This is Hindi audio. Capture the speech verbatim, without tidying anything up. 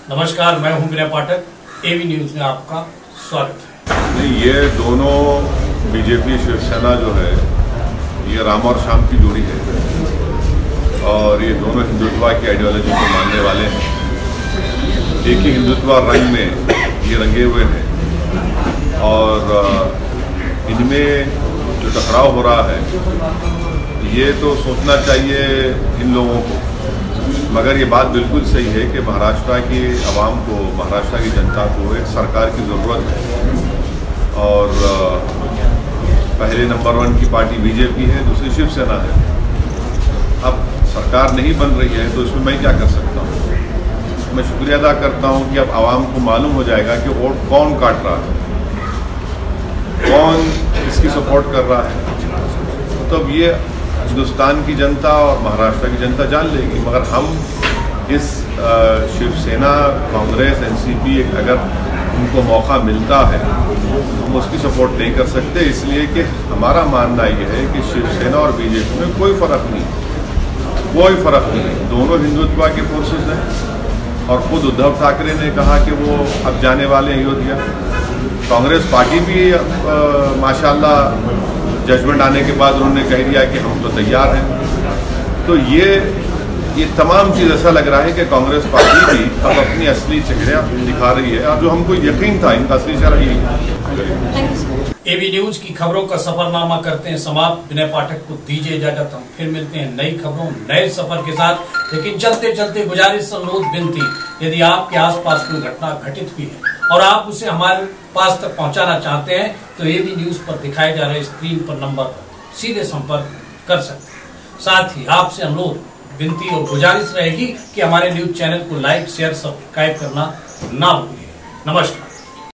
नमस्कार, मैं हूं विनय पाठक। एवी न्यूज में आपका स्वागत है। नहीं, ये दोनों बीजेपी शिवसेना जो है ये राम और श्याम की जोड़ी है और ये दोनों हिंदुत्व की आइडियोलॉजी को मानने वाले हैं। एक ही हिंदुत्व रंग में ये रंगे हुए हैं और इनमें जो टकराव हो रहा है ये तो सोचना चाहिए इन लोगों को, मगर ये बात बिल्कुल सही है कि महाराष्ट्र की आवाम को, महाराष्ट्र की जनता को एक सरकार की ज़रूरत है और पहले नंबर वन की पार्टी बीजेपी है, दूसरी शिवसेना है। अब सरकार नहीं बन रही है तो इसमें मैं क्या कर सकता हूँ। मैं शुक्रिया अदा करता हूँ कि अब आवाम को मालूम हो जाएगा कि वोट कौन काट रहा है, कौन इसकी सपोर्ट कर रहा है। तो अब ये हिंदुस्तान की जनता और महाराष्ट्र की जनता जान लेगी, मगर हम इस शिवसेना, कांग्रेस, एनसीपी अगर उनको मौका मिलता है हम उसकी सपोर्ट नहीं कर सकते, इसलिए कि हमारा मानना ये है कि शिवसेना और बीजेपी में कोई फर्क नहीं, कोई फर्क नहीं है। दोनों हिंदुत्व के फोर्सेस हैं और खुद उद्धव ठाकरे ने कहा कि वो अब जाने वाले हैं अयोध्या। कांग्रेस पार्टी भी माशाल्लाह जजमेंट आने के बाद उन्होंने कह दिया कि हम तो तैयार हैं। तो ये ये तमाम चीज़ ऐसा लग रहा है कि कांग्रेस पार्टी भी अब अपनी असली चेहरा दिखा रही है और जो हमको यकीन था इनका असली चेहरा यही है। एवी न्यूज की खबरों का सफरनामा करते हैं समाप्त। विनय पाठक को दीजिए इजाजत। हम फिर मिलते हैं नई खबरों, नए सफर के साथ। लेकिन चलते चलते गुजारिश, अनुरोध, विनती, यदि आपके आसपास कोई घटना घटित हुई है और आप उसे हमारे पास तक पहुंचाना चाहते हैं तो एवी न्यूज पर दिखाए जा रहे स्क्रीन पर नंबर पर सीधे संपर्क कर सकते हैं। साथ ही आपसे अनुरोध, विनती और गुजारिश रहेगी कि हमारे न्यूज चैनल को लाइक, शेयर, सब्सक्राइब करना ना भूलिए। नमस्कार।